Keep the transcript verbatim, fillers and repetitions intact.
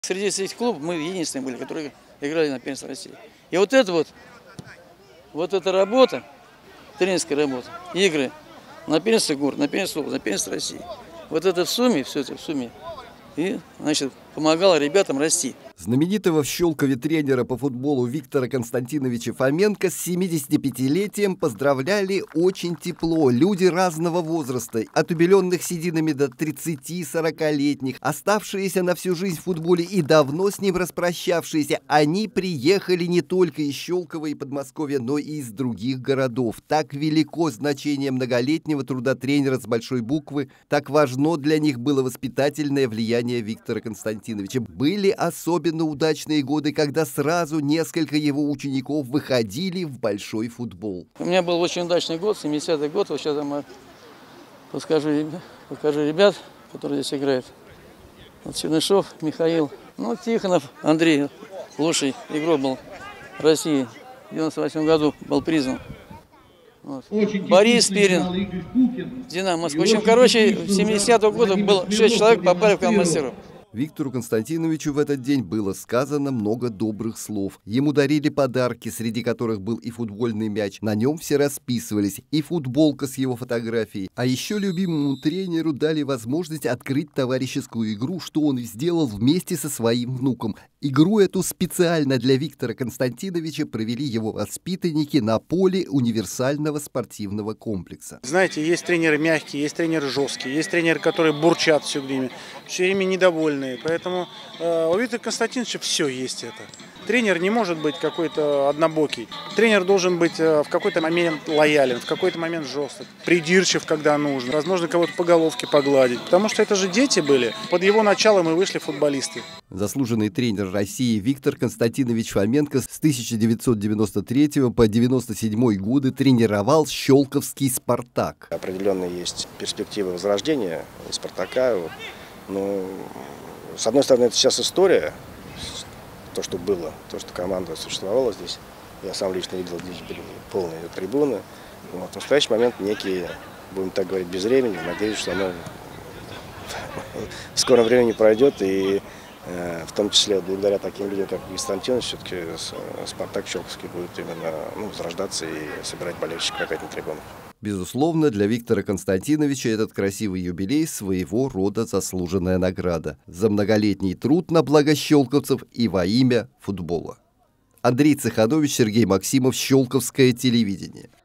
Среди этих клубов мы единственные были, которые играли на первенстве России. И вот это вот, вот эта работа, тренерская работа, игры на первенстве города, на первенстве области, на первенстве России. Вот это в сумме, все это в сумме, и, значит, помогало ребятам расти. Знаменитого в Щелкове тренера по футболу Виктора Константиновича Фоменко с семидесятипятилетием поздравляли очень тепло. Люди разного возраста, от убеленных сединами до тридцати-сорокалетних, оставшиеся на всю жизнь в футболе и давно с ним распрощавшиеся, они приехали не только из Щелкова и Подмосковья, но и из других городов. Так велико значение многолетнего труда тренера с большой буквы, так важно для них было воспитательное влияние Виктора Константиновича. Были особенно удачные годы, когда сразу несколько его учеников выходили в большой футбол. У меня был очень удачный год, семидесятый год. Вот сейчас я покажу, покажу ребят, которые здесь играют. Вот Чернышов, Михаил, ну, Тихонов, Андрей, лучший игрок был России. В девяносто восьмом году был признан. Вот. Борис Пирин, Динамо Москва. В общем, короче, в семидесятом году было шесть человек, попали в команду мастеров. Виктору Константиновичу в этот день было сказано много добрых слов. Ему дарили подарки, среди которых был и футбольный мяч. На нем все расписывались, и футболка с его фотографией. А еще любимому тренеру дали возможность открыть товарищескую игру, что он сделал вместе со своим внуком. Игру эту специально для Виктора Константиновича провели его воспитанники на поле универсального спортивного комплекса. Знаете, есть тренеры мягкие, есть тренеры жесткие, есть тренеры, которые бурчат все время, все время недовольны. Поэтому э, у Виктора Константиновича все есть это. Тренер не может быть какой-то однобокий. Тренер должен быть э, в какой-то момент лоялен, в какой-то момент жесток, придирчив, когда нужно. Возможно, кого-то по головке погладить. Потому что это же дети были. Под его началом и вышли футболисты. Заслуженный тренер России Виктор Константинович Фоменко с тысяча девятьсот девяносто третьего по девяносто седьмой годы тренировал щелковский «Спартак». Определенные есть перспективы возрождения «Спартака». Но, с одной стороны, это сейчас история, то, что было, то, что команда существовала здесь. Я сам лично видел, здесь были полные трибуны. Вот. В настоящий момент некие, будем так говорить, без времени. Надеюсь, что оно в скором времени пройдет. И э, в том числе благодаря таким людям, как Константинович, все-таки «Спартак» щелковский будет именно ну, возрождаться и собирать болельщиков опять на трибунах. Безусловно, для Виктора Константиновича этот красивый юбилей своего рода заслуженная награда за многолетний труд на благо щелковцев и во имя футбола. Андрей Цеханович, Сергей Максимов, Щелковское телевидение.